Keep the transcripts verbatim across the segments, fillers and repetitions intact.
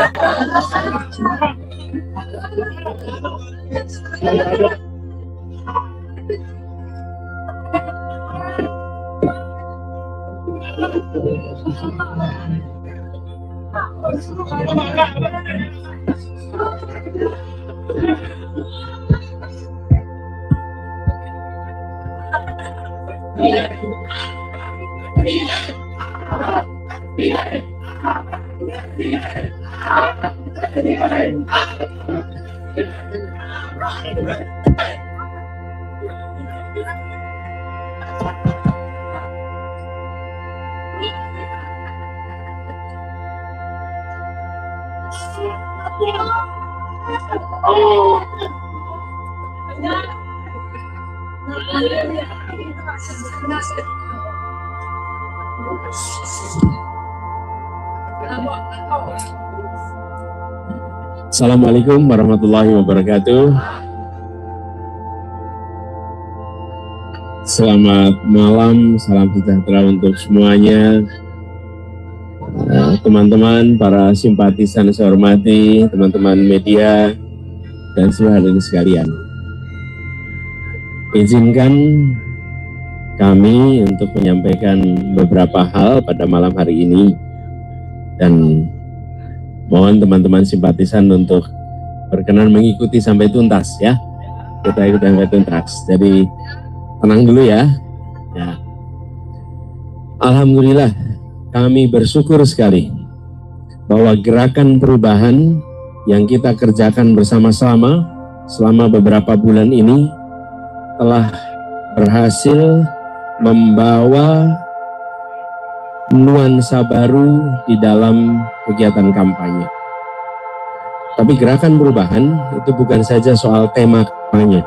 Assalamualaikum warahmatullahi wabarakatuh. Selamat malam, salam sejahtera untuk semuanya. Teman-teman, para simpatisan saya hormati, teman-teman media, dan seluruh hadirin sekalian. Izinkan kami untuk menyampaikan beberapa hal pada malam hari ini, dan mohon teman-teman simpatisan untuk berkenan mengikuti sampai tuntas ya. Kita ikuti sampai tuntas. Jadi tenang dulu ya. Ya. Alhamdulillah, kami bersyukur sekali bahwa gerakan perubahan yang kita kerjakan bersama-sama selama beberapa bulan ini telah berhasil membawa nuansa baru di dalam kegiatan kampanye. Tapi gerakan perubahan itu bukan saja soal tema kampanye.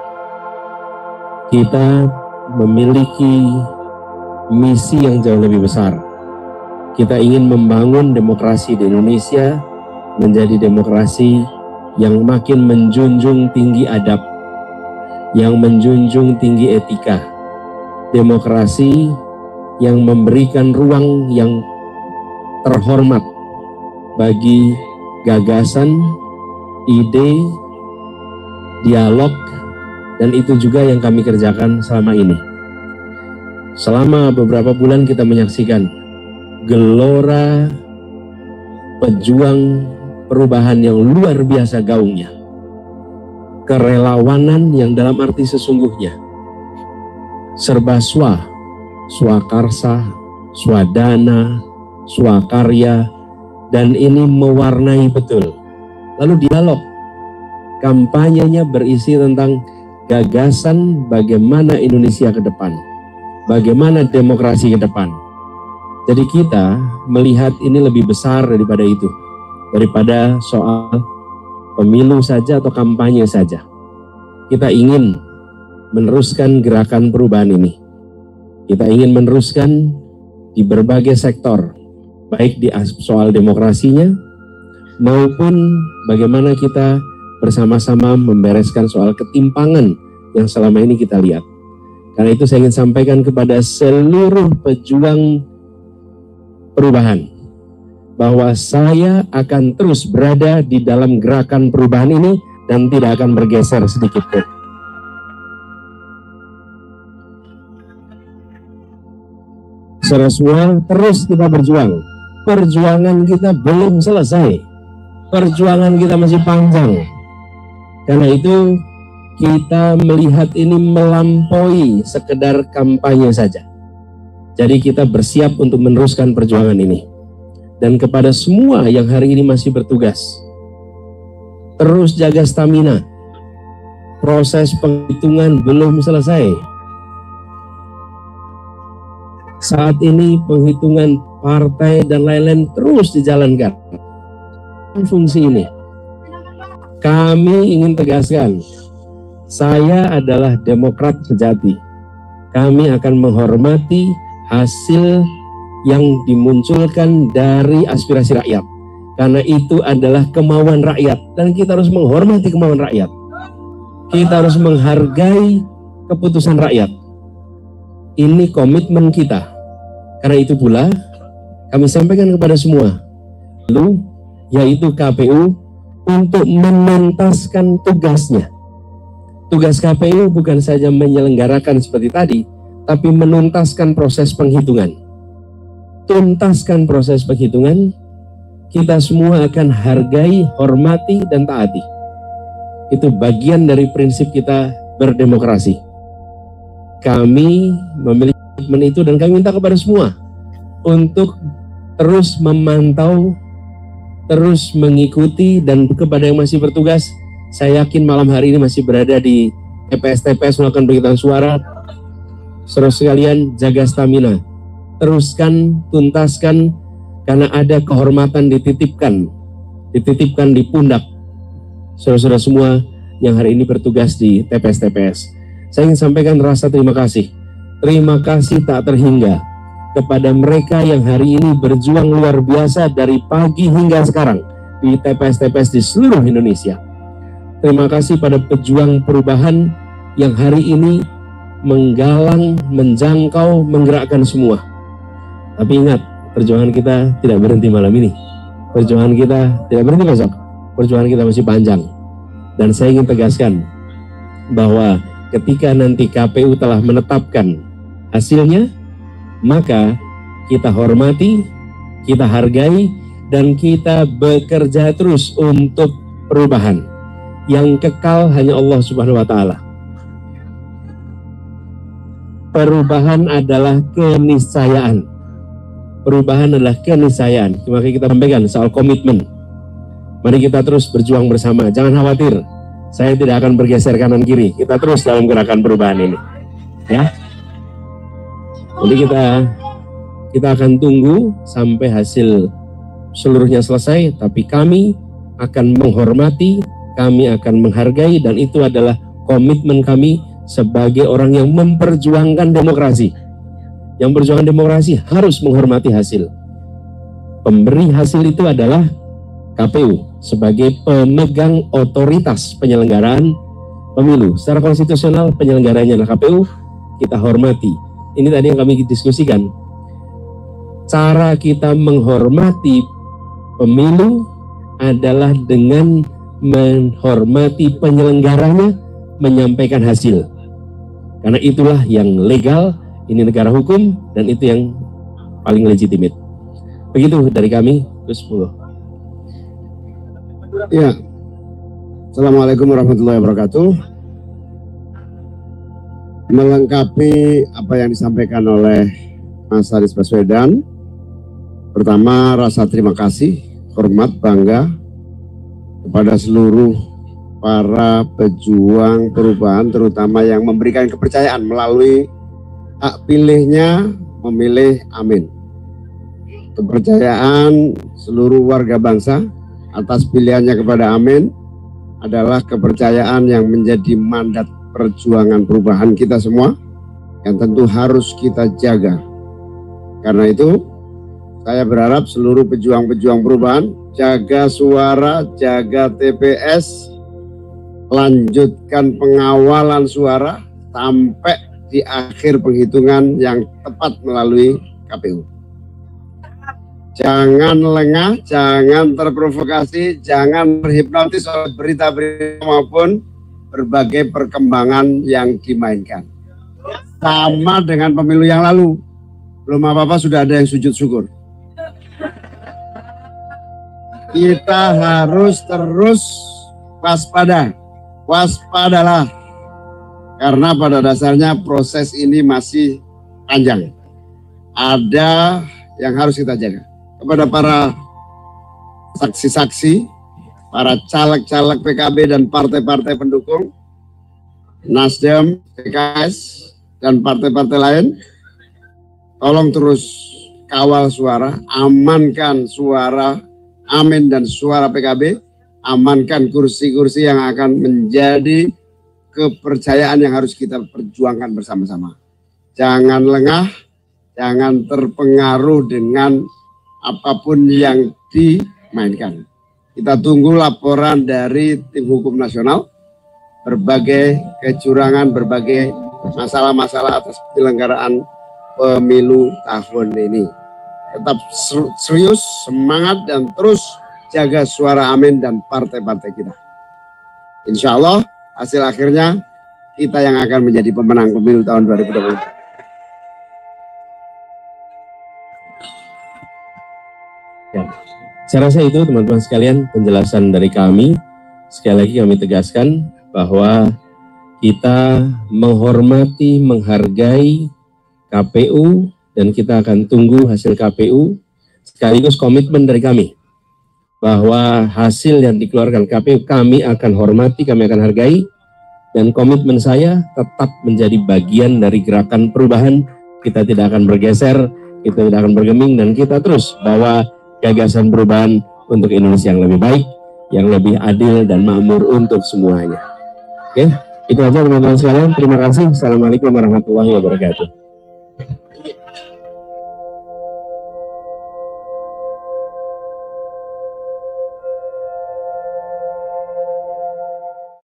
Kita memiliki misi yang jauh lebih besar. Kita ingin membangun demokrasi di Indonesia menjadi demokrasi yang makin menjunjung tinggi adab, yang menjunjung tinggi etika, demokrasi yang memberikan ruang yang terhormat bagi gagasan, ide, dialog, dan itu juga yang kami kerjakan selama ini. Selama beberapa bulan kita menyaksikan gelora pejuang perubahan yang luar biasa gaungnya, kerelawanan yang dalam arti sesungguhnya, serba swa, swakarsa, swadana, swakarya, dan ini mewarnai betul. Lalu dialog, kampanyenya berisi tentang gagasan bagaimana Indonesia ke depan, bagaimana demokrasi ke depan. Jadi kita melihat ini lebih besar daripada itu, daripada soal pemilu saja atau kampanye saja. Kita ingin meneruskan gerakan perubahan ini. Kita ingin meneruskan di berbagai sektor, baik di soal demokrasinya, maupun bagaimana kita bersama-sama membereskan soal ketimpangan yang selama ini kita lihat. Karena itu saya ingin sampaikan kepada seluruh pejuang perubahan, bahwa saya akan terus berada di dalam gerakan perubahan ini dan tidak akan bergeser sedikit pun. Saudara semua, terus kita berjuang. Perjuangan kita belum selesai. Perjuangan kita masih panjang. Karena itu kita melihat ini melampaui sekedar kampanye saja. Jadi kita bersiap untuk meneruskan perjuangan ini. Dan kepada semua yang hari ini masih bertugas, terus jaga stamina. Proses penghitungan belum selesai. Saat ini penghitungan partai dan lain-lain terus dijalankan. Fungsi ini, kami ingin tegaskan, saya adalah Demokrat sejati. Kami akan menghormati hasil yang dimunculkan dari aspirasi rakyat, karena itu adalah kemauan rakyat dan kita harus menghormati kemauan rakyat. Kita harus menghargai keputusan rakyat. Ini komitmen kita. Karena itu pula kami sampaikan kepada semua, lalu yaitu K P U, untuk menuntaskan tugasnya. Tugas K P U bukan saja menyelenggarakan seperti tadi, tapi menuntaskan proses penghitungan. Tuntaskan proses penghitungan, kita semua akan hargai, hormati, dan taati. Itu bagian dari prinsip kita berdemokrasi. Kami memiliki komitmen itu dan kami minta kepada semua untuk terus memantau, terus mengikuti, dan kepada yang masih bertugas, saya yakin malam hari ini masih berada di T P S T P S melakukan penghitungan suara. Saudara sekalian, jaga stamina, teruskan, tuntaskan, karena ada kehormatan dititipkan, dititipkan di pundak saudara-saudara semua yang hari ini bertugas di T P S T P S. Saya ingin sampaikan rasa terima kasih, terima kasih tak terhingga kepada mereka yang hari ini berjuang luar biasa dari pagi hingga sekarang di T P S T P S di seluruh Indonesia. Terima kasih pada pejuang perubahan yang hari ini menggalang, menjangkau, menggerakkan semua. Tapi ingat, perjuangan kita tidak berhenti malam ini. Perjuangan kita tidak berhenti besok. Perjuangan kita masih panjang. Dan saya ingin tegaskan bahwa ketika nanti K P U telah menetapkan hasilnya, maka kita hormati, kita hargai, dan kita bekerja terus untuk perubahan. Yang kekal hanya Allah Subhanahu wa Ta'ala. Perubahan adalah keniscayaan. Perubahan adalah keniscayaan. Maka kita sampaikan soal komitmen. Mari kita terus berjuang bersama. Jangan khawatir, saya tidak akan bergeser kanan kiri. Kita terus dalam gerakan perubahan ini. Ya. Jadi kita kita akan tunggu sampai hasil seluruhnya selesai. Tapi kami akan menghormati, kami akan menghargai, dan itu adalah komitmen kami sebagai orang yang memperjuangkan demokrasi. Yang berjuang demokrasi harus menghormati hasil. Pemberi hasil itu adalah K P U sebagai pemegang otoritas penyelenggaraan pemilu. Secara konstitusional penyelenggaranya adalah K P U, kita hormati. Ini tadi yang kami diskusikan. Cara kita menghormati pemilu adalah dengan menghormati penyelenggaranya menyampaikan hasil. Karena itulah yang legal, ini negara hukum, dan itu yang paling legitimate. Begitu dari kami, Gus Pulo. Ya, Assalamualaikum warahmatullahi wabarakatuh. Melengkapi apa yang disampaikan oleh Mas Anies Baswedan, pertama rasa terima kasih, hormat, bangga kepada seluruh para pejuang perubahan, terutama yang memberikan kepercayaan melalui hak pilihnya memilih Amin. Kepercayaan seluruh warga bangsa atas pilihannya kepada Amin adalah kepercayaan yang menjadi mandat perjuangan perubahan kita semua, yang tentu harus kita jaga. Karena itu, saya berharap seluruh pejuang-pejuang perubahan jaga suara, jaga T P S, lanjutkan pengawalan suara sampai di akhir penghitungan yang tepat melalui K P U. Jangan lengah, jangan terprovokasi, jangan terhipnotis oleh berita-berita maupun berbagai perkembangan yang dimainkan. Sama dengan pemilu yang lalu, belum apa-apa sudah ada yang sujud syukur. Kita harus terus waspada. Waspadalah, karena pada dasarnya proses ini masih panjang. Ada yang harus kita jaga. Kepada para saksi-saksi, para caleg-caleg P K B dan partai-partai pendukung, Nasdem, P K S, dan partai-partai lain, tolong terus kawal suara, amankan suara Amin dan suara P K B, amankan kursi-kursi yang akan menjadi kepercayaan yang harus kita perjuangkan bersama-sama. Jangan lengah, jangan terpengaruh dengan apapun yang dimainkan. Kita tunggu laporan dari tim hukum nasional, berbagai kecurangan, berbagai masalah-masalah atas penyelenggaraan pemilu tahun ini. Tetap serius, semangat, dan terus jaga suara Amin dan partai-partai kita. Insya Allah hasil akhirnya kita yang akan menjadi pemenang pemilu tahun dua ribu dua puluh empat. Ya. Saya rasa itu teman-teman sekalian penjelasan dari kami. Sekali lagi kami tegaskan bahwa kita menghormati, menghargai K P U dan kita akan tunggu hasil K P U, sekaligus komitmen dari kami bahwa hasil yang dikeluarkan K P U kami akan hormati, kami akan hargai, dan komitmen saya tetap menjadi bagian dari gerakan perubahan. Kita tidak akan bergeser, kita tidak akan bergeming, dan kita terus bawa gagasan perubahan untuk Indonesia yang lebih baik, yang lebih adil dan makmur untuk semuanya. Oke, itu aja teman-teman sekalian. Terima kasih. Assalamualaikum warahmatullahi wabarakatuh.